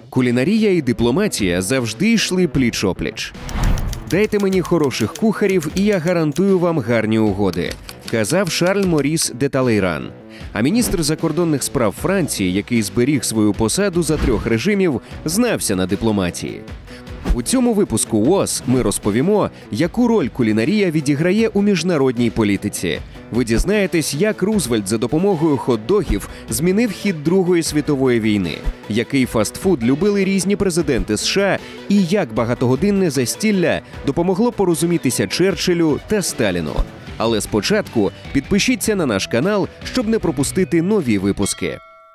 Кулінарія і дипломатія завжди йшли пліч-опліч. «Дайте мені хороших кухарів, і я гарантую вам гарні угоди», – казав Шарль Моріс де Талейран. А міністр закордонних справ Франції, який зберіг свою посаду за 3 режимів, знався на дипломатії. У цьому випуску УОС ми розповімо, яку роль кулінарія відіграє у міжнародній політиці. Ви дізнаєтесь, як Рузвельт за допомогою хот-догів змінив хід Другої світової війни, який фастфуд любили різні президенти США і як багатогодинне застілля допомогло порозумітися Черчиллю та Сталіну. Але спочатку підпишіться на наш канал, щоб не пропустити нові випуски.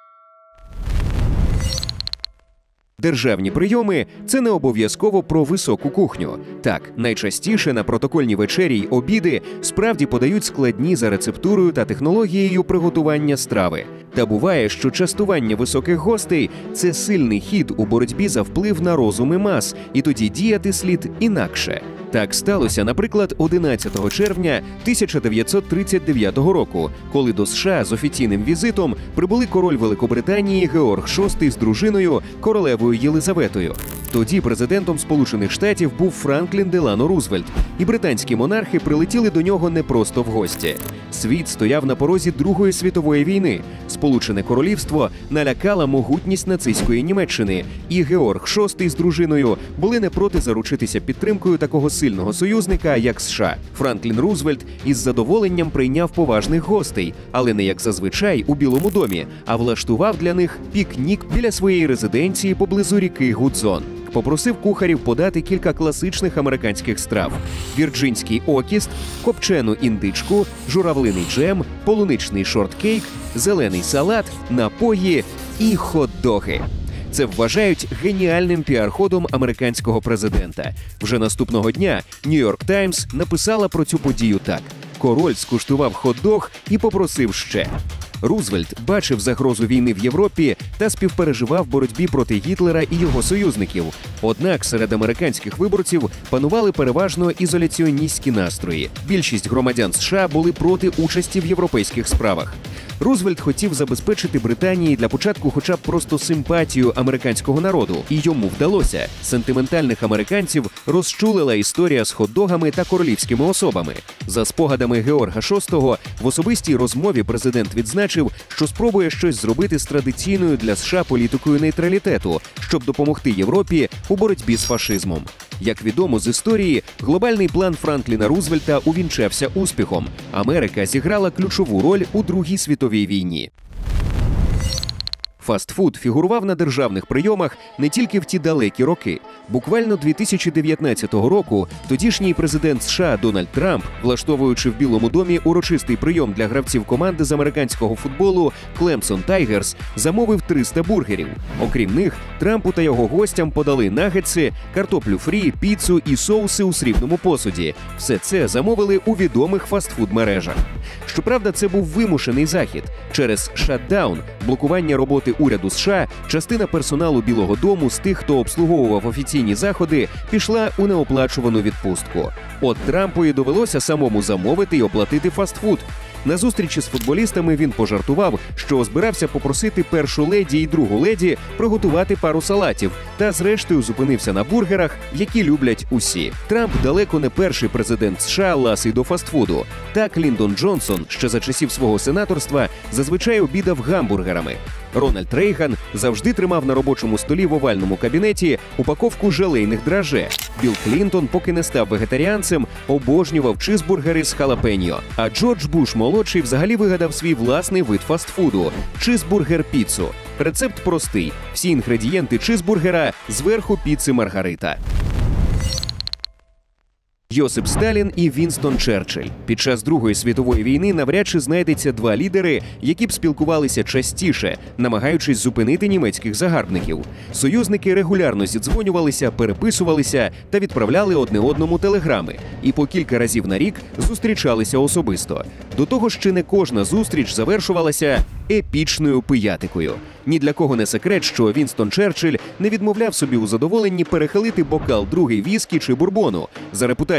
Державні прийоми – це не обов'язково про високу кухню. Так, найчастіше на протокольні вечері й обіди справді подають складні за рецептурою та технологією приготування страви. Та буває, що частування високих гостей – це сильний хід у боротьбі за вплив на розуми мас, і тоді діяти слід інакше. Так сталося, наприклад, 11 червня 1939 року, коли до США з офіційним візитом прибули король Великобританії Георг VI з дружиною, королевою Єлизаветою. Тоді президентом Сполучених Штатів був Франклін Делано Рузвельт, і британські монархи прилетіли до нього не просто в гості. Світ стояв на порозі Другої світової війни. Сполучене Королівство налякала могутність нацистської Німеччини, і Георг VI з дружиною були не проти заручитися підтримкою такого сильного союзника, як США. Франклін Рузвельт із задоволенням прийняв поважних гостей, але не як зазвичай у Білому домі, а влаштував для них пікнік біля своєї резиденції поблизу ріки Гудзон. Попросив кухарів подати кілька класичних американських страв – вірджинський окіст, копчену індичку, журавлиний джем, полуничний шорткейк, зелений салат, напої і хот-доги. Це вважають геніальним піар-ходом американського президента. Вже наступного дня «Нью-Йорк Таймс» написала про цю подію так. Король скуштував хот-дог і попросив ще. Рузвельт бачив загрозу війни в Європі та співпереживав в боротьбі проти Гітлера і його союзників. Однак серед американських виборців панували переважно ізоляціоністські настрої. Більшість громадян США були проти участі в європейських справах. Рузвельт хотів забезпечити Британії для початку хоча б просто симпатію американського народу. І йому вдалося. Сентиментальних американців розчулила історія з хот-догами та королівськими особами. За спогадами Георга VI, в особистій розмові президент відзначив, що спробує щось зробити з традиційною для США політикою нейтралітету, щоб допомогти Європі у боротьбі з фашизмом. Як відомо з історії, глобальний план Франкліна Рузвельта увінчався успіхом. Америка зіграла ключову роль у Другій світовій війні. Фастфуд фігурував на державних прийомах не тільки в ті далекі роки. Буквально 2019 року тодішній президент США Дональд Трамп, влаштовуючи в Білому домі урочистий прийом для гравців команди з американського футболу Клемсон Тайгерс, замовив 300 бургерів. Окрім них, Трампу та його гостям подали нагетси, картоплю фрі, піцу і соуси у срібному посуді. Все це замовили у відомих фастфуд-мережах. Щоправда, це був вимушений захід. Через шатдаун, блокування роботи уряду США, частина персоналу Білого дому з тих, хто обслуговував офіційні заходи, пішла у неоплачувану відпустку. От Трампу і довелося самому замовити і оплатити фастфуд. На зустрічі з футболістами він пожартував, що збирався попросити першу леді і другу леді приготувати пару салатів, та зрештою зупинився на бургерах, які люблять усі. Трамп далеко не перший президент США ласий до фастфуду. Так Ліндон Джонсон, ще за часів свого сенаторства, зазвичай обідав гамбургерами. Рональд Рейган завжди тримав на робочому столі в овальному кабінеті упаковку желейних драже. Білл Клінтон, поки не став вегетаріанцем, обожнював чизбургери з халапеньо. А Джордж Буш-молодший взагалі вигадав свій власний вид фастфуду – чизбургер-піцу. Рецепт простий – всі інгредієнти чизбургера, зверху піци Маргарита. Йосип Сталін і Вінстон Черчилль. Під час Другої світової війни навряд чи знайдеться два лідери, які б спілкувалися частіше, намагаючись зупинити німецьких загарбників. Союзники регулярно зідзвонювалися, переписувалися та відправляли одне одному телеграми. І по кілька разів на рік зустрічалися особисто. До того ж, чи не кожна зустріч завершувалася епічною пиятикою. Ні для кого не секрет, що Вінстон Черчилль не відмовляв собі у задоволенні перехилити бокал другий віскі чи бурбону. За репутацією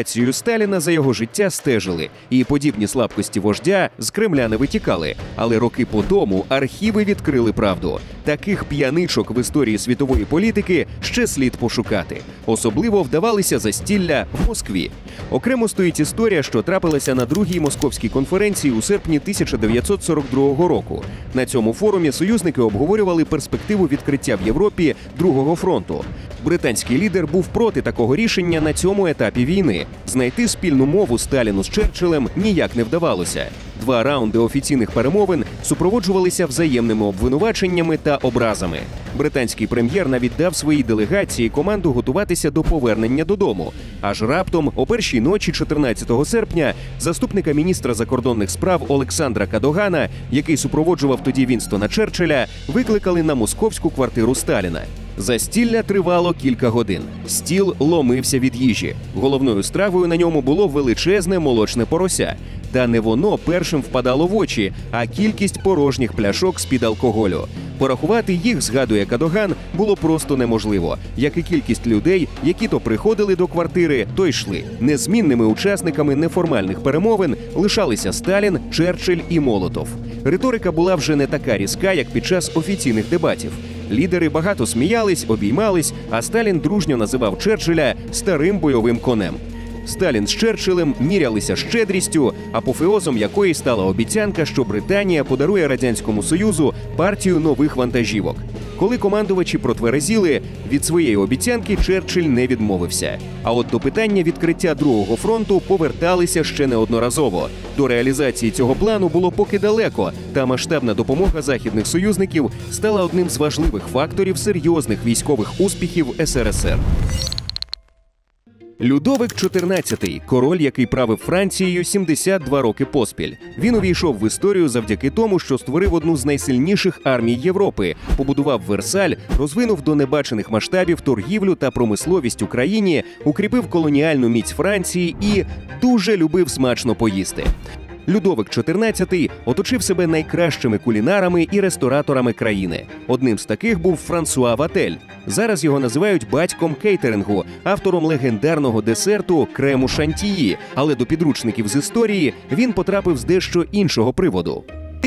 адміністрацією Сталіна за його життя стежили, і подібні слабкості вождя з Кремля не витікали. Але роки по тому архіви відкрили правду. Таких п'яничок в історії світової політики ще слід пошукати. Особливо вдавалися застілля в Москві. Окремо стоїть історія, що трапилася на другій московській конференції у серпні 1942 року. На цьому форумі союзники обговорювали перспективу відкриття в Європі другого фронту. Британський лідер був проти такого рішення на цьому етапі війни. Знайти спільну мову Сталіну з Черчиллем ніяк не вдавалося. 2 раунди офіційних перемовин супроводжувалися взаємними обвинуваченнями та образами. Британський прем'єр навіть дав своїй делегації команду готуватися до повернення додому. Аж раптом, о першій ночі 14 серпня, заступника міністра закордонних справ Олександра Кадогана, який супроводжував тоді Вінстона Черчилля, викликали на московську квартиру Сталіна. Застілля тривало кілька годин. Стіл ломився від їжі. Головною стравою на ньому було величезне молочне порося. Та не воно першим впадало в очі, а кількість порожніх пляшок з-під алкоголю. Порахувати їх, згадує Кадоган, було просто неможливо, як і кількість людей, які то приходили до квартири, то йшли. Незмінними учасниками неформальних перемовин лишалися Сталін, Черчилль і Молотов. Риторика була вже не така різка, як під час офіційних дебатів. Лідери багато сміялись, обіймались, а Сталін дружньо називав Черчилля «старим бойовим конем». Сталін з Черчиллем мірялися щедрістю, апофеозом якої стала обіцянка, що Британія подарує Радянському Союзу партію нових вантажівок. Коли командувачі протверезіли, від своєї обіцянки Черчилль не відмовився. А от до питання відкриття другого фронту поверталися ще неодноразово. До реалізації цього плану було поки далеко, та масштабна допомога західних союзників стала одним з важливих факторів серйозних військових успіхів СРСР. Людовик XIV – король, який правив Францією 72 роки поспіль. Він увійшов в історію завдяки тому, що створив одну з найсильніших армій Європи, побудував Версаль, розвинув до небачених масштабів торгівлю та промисловість у країні, укріпив колоніальну міць Франції і дуже любив смачно поїсти. Людовик XIV оточив себе найкращими кулінарами і рестораторами країни. Одним з таких був Франсуа Ватель. Зараз його називають батьком кейтерингу, автором легендарного десерту крему шантії. Але до підручників з історії він потрапив з дещо іншого приводу.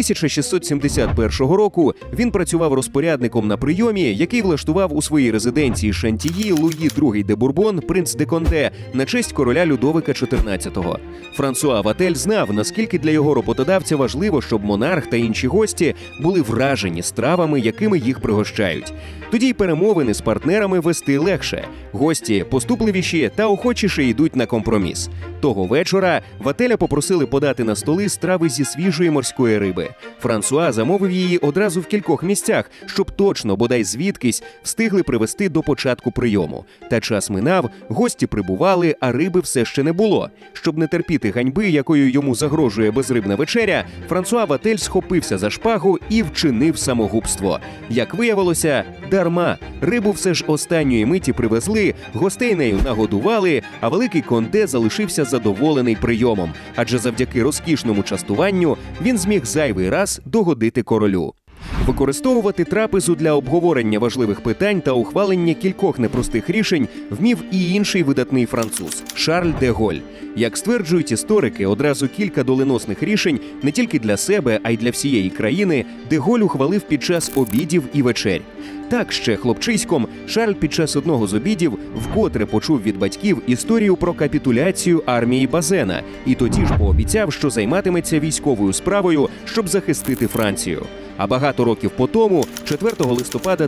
1671 року він працював розпорядником на прийомі, який влаштував у своїй резиденції Шантії Луї II де Бурбон, принц де Конде, на честь короля Людовика XIV. Франсуа Ватель знав, наскільки для його роботодавця важливо, щоб монарх та інші гості були вражені стравами, якими їх пригощають. Тоді й перемовини з партнерами вести легше. Гості поступливіші та охочіше йдуть на компроміс. Того вечора Вателя попросили подати на столи страви зі свіжої морської риби. Франсуа замовив її одразу в кількох місцях, щоб точно, бодай звідкись, встигли привезти до початку прийому. Та час минав, гості прибували, а риби все ще не було. Щоб не терпіти ганьби, якою йому загрожує безрибна вечеря, Франсуа Ватель схопився за шпагу і вчинив самогубство. Як виявилося, дарма. Рибу все ж останньої миті привезли, гостей нею нагодували, а великий Конде залишився задоволений прийомом, адже завдяки розкішному частуванню він зміг зайвий раз догодити королю. Використовувати трапезу для обговорення важливих питань та ухвалення кількох непростих рішень вмів і інший видатний француз – Шарль де Голь. Як стверджують історики, одразу кілька доленосних рішень не тільки для себе, а й для всієї країни де Голь ухвалив під час обідів і вечерь. Так, ще хлопчиськом Шарль під час одного з обідів вкотре почув від батьків історію про капітуляцію армії Базена і тоді ж пообіцяв, що займатиметься військовою справою, щоб захистити Францію. А багато років по тому, 4 листопада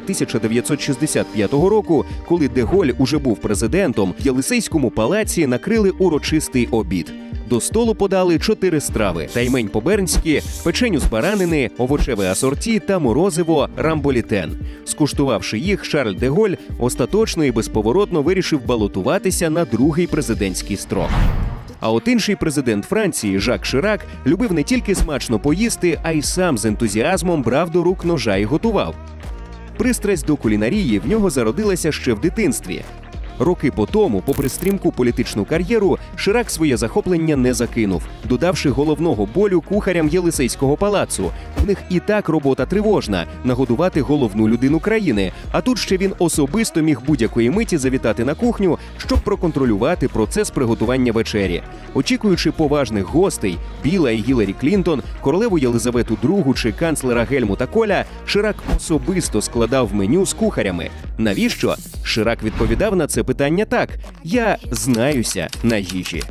1965 року, коли де Голь уже був президентом, в Єлисейському палаці накрили урочистий обід. До столу подали 4 страви – таймень по-бернськи, печеню з баранини, овочеве асорті та морозиво рамболітен. Скуштувавши їх, Шарль де Голь остаточно і безповоротно вирішив балотуватися на другий президентський строк. А от інший президент Франції, Жак Ширак, любив не тільки смачно поїсти, а й сам з ентузіазмом брав до рук ножа і готував. Пристрасть до кулінарії в нього зародилася ще в дитинстві. Роки по тому, попри стрімку політичну кар'єру, Ширак своє захоплення не закинув, додавши головного болю кухарям Єлисейського палацу. В них і так робота тривожна – нагодувати головну людину країни. А тут ще він особисто міг будь-якої миті завітати на кухню, щоб проконтролювати процес приготування вечері. Очікуючи поважних гостей – Біла і Гіларі Клінтон, королеву Єлизавету II чи канцлера Гельмута Коля, Ширак особисто складав меню з кухарями. Навіщо? Ширак відповідав на це питання так: «Я знаюся на їжі».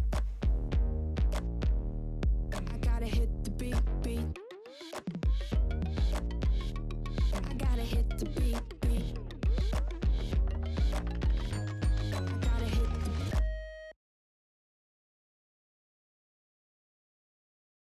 I gotta hit the beat.